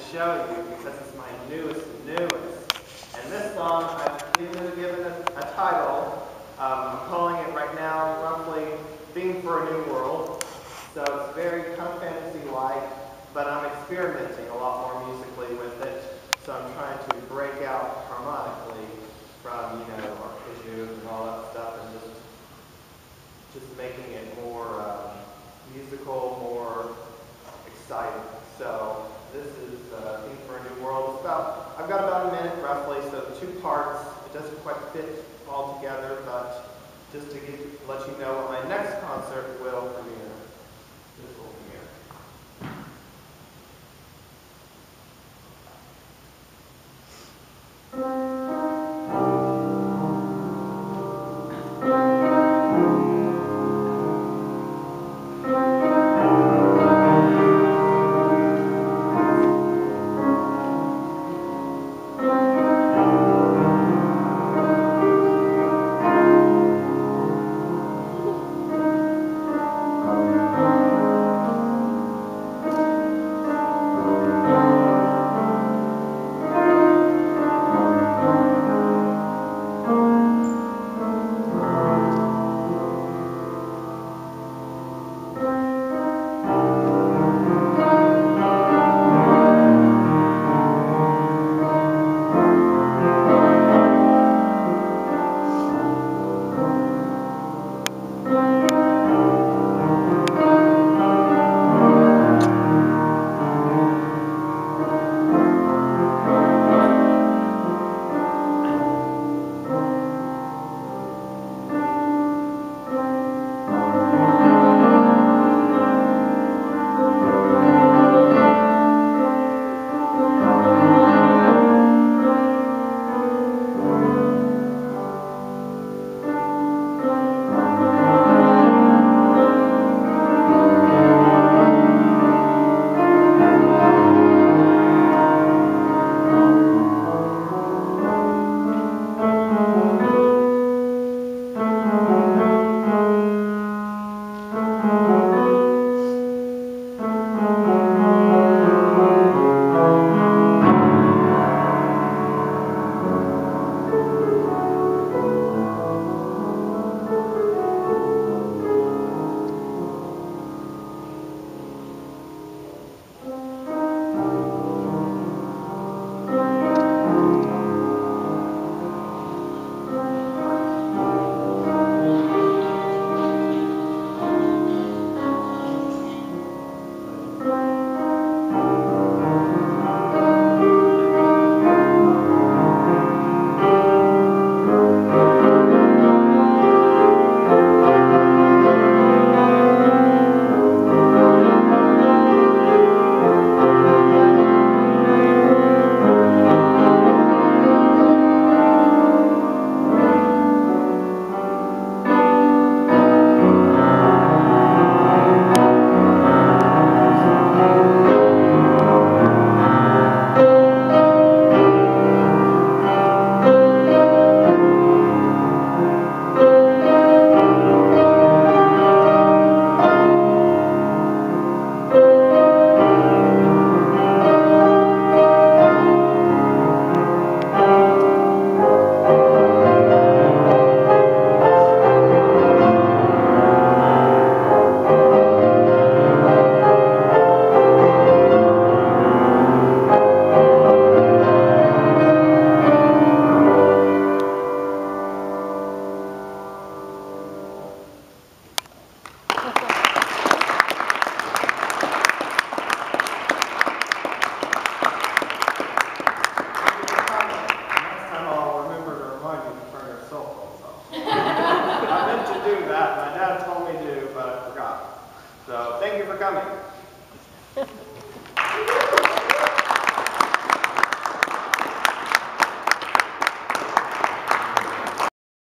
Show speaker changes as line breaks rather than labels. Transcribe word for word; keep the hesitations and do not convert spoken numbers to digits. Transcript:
show you because it's my newest and newest. And this song, I've given, given it a title. Um, I'm calling it right now, roughly, Theme for a New World. So it's very kind of fantasy-like, but I'm experimenting a lot more musically with it. So I'm trying to break out harmonically from, you know, arpeggios and all that stuff, and just, just making it more um, musical, more exciting. So this is uh, Theme for a New World. It's about, I've got about a minute roughly, so two parts. It doesn't quite fit all together, but just to get, let you know what my next concert will premiere. This will premiere. So thank you for coming.